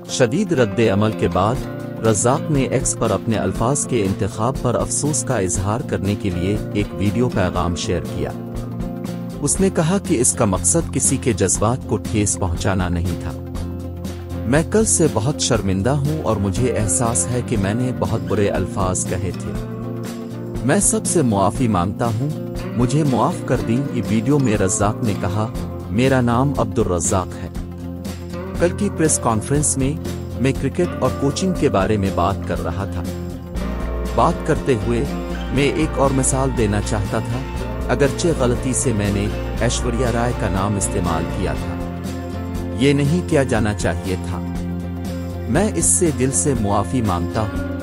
शदीद रद्द अमल के बाद रज़ाक ने एक्स पर अपने अल्फाज के इंतखाब पर अफसोस का इजहार करने के लिए एक वीडियो पैगाम शेयर किया। उसने कहा कि इसका मकसद किसी के जज्बात को ठेस पहुंचाना नहीं था। मैं कल से बहुत शर्मिंदा हूं और मुझे एहसास है कि मैंने बहुत बुरे अल्फाज कहे थे। मैं सबसे मुआफ़ी मांगता हूं, मुझे मुआफ़ कर दी। वीडियो में रज़ाक ने कहा, मेरा नाम अब्दुल रज़ाक है। कल की प्रेस कॉन्फ्रेंस में मैं क्रिकेट और कोचिंग के बारे में बात कर रहा था। बात करते हुए मैं एक और मिसाल देना चाहता था, अगरचे गलती से मैंने ऐश्वर्या राय का नाम इस्तेमाल किया था। ये नहीं किया जाना चाहिए था। मैं इससे दिल से मुआफ़ी मांगता हूँ।